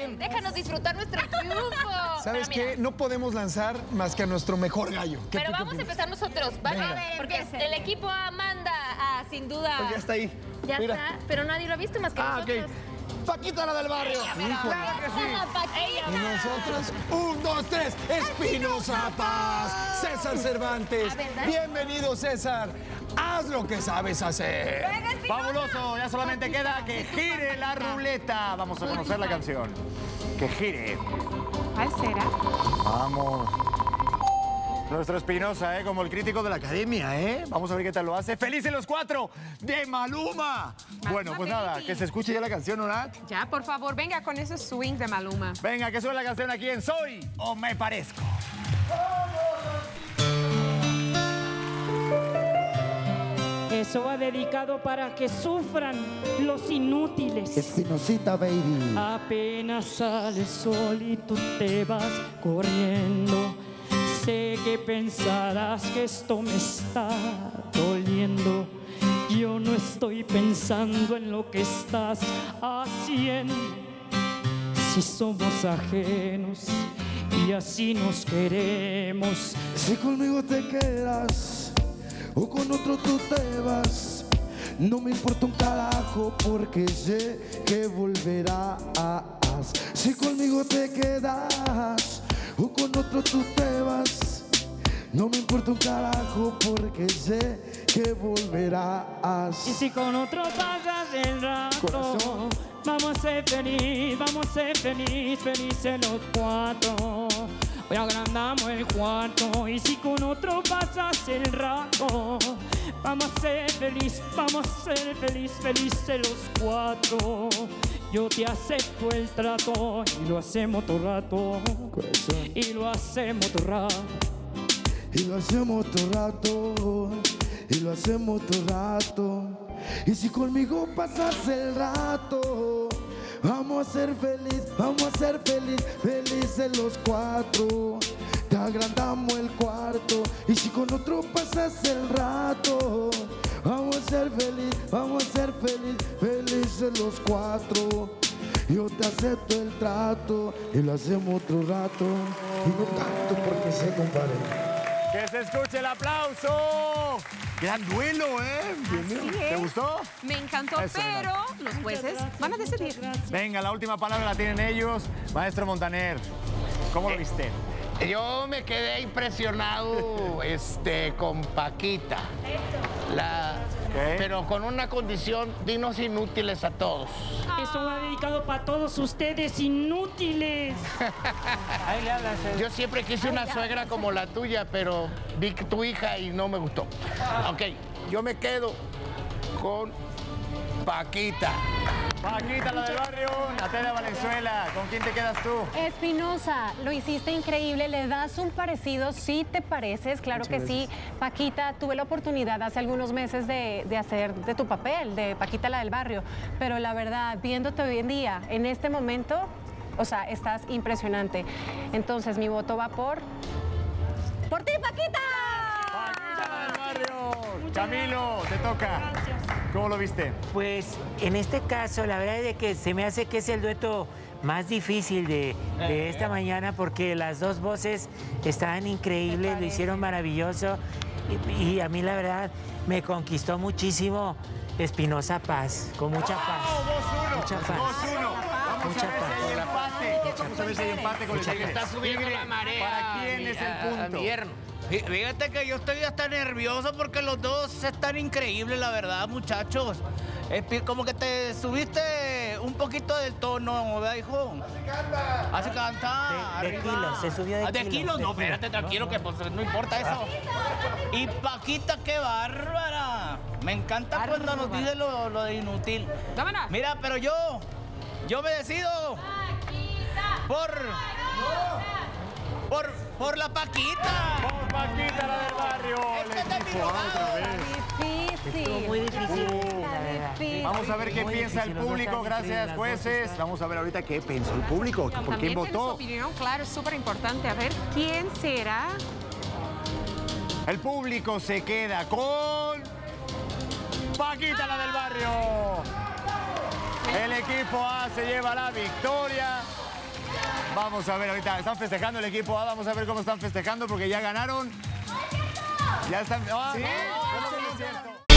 Déjanos disfrutar nuestro triunfo. ¿Sabes qué? No podemos lanzar más que a nuestro mejor gallo. Pero vamos a empezar nosotros, ¿vale? Venga. A ver, porque el equipo A manda a, sin duda... Pues ya está ahí. Ya Mira. está, pero nadie lo ha visto más que nosotros. Ok. Paquita, la del barrio. Claro que sí. Y nosotros, 1, 2, 3, Espinosa Paz, César Cervantes. Bienvenido, César. Haz lo que sabes hacer. Fabuloso, ya solamente queda que gire la ruleta. Vamos a conocer la canción. Que gire. ¿Cuál será? Vamos. Nuestro Espinosa, como el crítico de la academia, Vamos a ver qué tal lo hace. ¡Felices los 4! ¡De Maluma! Bueno, pues nada, que se escuche ya la canción, ¿no, Nat? Ya, por favor, venga con ese swing de Maluma. Venga, que suene la canción aquí en Soy o Me Parezco. Eso va dedicado para que sufran los inútiles. Espinosita, baby. Apenas sale el sol y tú te vas corriendo. Sé que pensarás que esto me está doliendo. Yo no estoy pensando en lo que estás haciendo. Si somos ajenos y así nos queremos. Si conmigo te quedas o con otro tú te vas, no me importa un carajo porque sé que volverás. Si conmigo te quedas o con otro tú te vas, no me importa un carajo porque sé que volverás. Y si con otro pasas el rato, Corazón. vamos a ser felices los 4. Hoy agrandamos el cuarto. Y si con otro pasas el rato, vamos a ser felices los 4. Yo te acepto el trato y lo hacemos todo rato. Corazón. Y lo hacemos todo rato. Y lo hacemos todo rato, y lo hacemos todo rato. Y si conmigo pasas el rato, vamos a ser felices los 4. Te agrandamos el cuarto. Y si con otro pasas el rato, vamos a ser felices los 4. Yo te acepto el trato y lo hacemos otro rato. Y no tanto porque sé, compadre. ¡Que se escuche el aplauso! ¡Gran duelo, ¿Te gustó? Me encantó, Eso, pero los jueces van a decidir. Venga, la última palabra la tienen ellos. Maestro Montaner, ¿cómo lo viste? Yo me quedé impresionado con Paquita. Pero con una condición, dinos inútiles a todos. Eso va dedicado para todos ustedes inútiles. Ahí le hablas. Yo siempre quise una suegra como la tuya, pero vi tu hija y no me gustó. Ok, yo me quedo con Paquita. Paquita, la del barrio, Natalia Valenzuela, ¿con quién te quedas tú? Espinosa, lo hiciste increíble, le das un parecido, sí te pareces, claro que sí. Paquita, tuve la oportunidad hace algunos meses de hacer de tu papel, de Paquita, la del barrio, pero la verdad, viéndote hoy en día, en este momento, o sea, estás impresionante. Entonces, mi voto va por ti, Paquita. Paquita, la del barrio. Camilo, te toca. Gracias. ¿Cómo lo viste? Pues en este caso, la verdad es de que se me hace que es el dueto más difícil de esta mañana porque las dos voces estaban increíbles, lo hicieron maravilloso y a mí la verdad me conquistó muchísimo Espinosa Paz, con mucha paz. Mucha paz. 2-1. Vamos Mucha a ver si hay empate. Vamos a ver si hay empate con el Tigre. Está subiendo la marea. ¿Para quién es el punto? Fíjate que yo estoy hasta nervioso porque los dos están increíbles, la verdad, muchachos. Como que te subiste un poquito del tono, ¿verdad, hijo? Así canta. De kilos, se subió de kilos. ¿De kilos? No, espérate, tranquilo, que pues no importa eso. Y Paquita, qué bárbara. Me encanta cuando nos dice lo de inútil. Vámonos. Mira, pero yo me decido por la Paquita. Por Paquita, la del barrio. Este es mi jugada. Difícil. Muy difícil, la verdad. Difícil. Vamos a ver qué Muy piensa el difícil, los dos público. están Gracias, increíbles, jueces. las dos Vamos a ver ahorita qué pensó el público. ¿Por quién También tiene su votó? opinión, claro, es súper importante. A ver, ¿quién será? El público se queda con Paquita, la del barrio. El equipo A se lleva la victoria. Vamos a ver ahorita, están festejando el equipo A, vamos a ver cómo están festejando porque ya ganaron. Ya están... ¡Ah, sí, no, es cierto!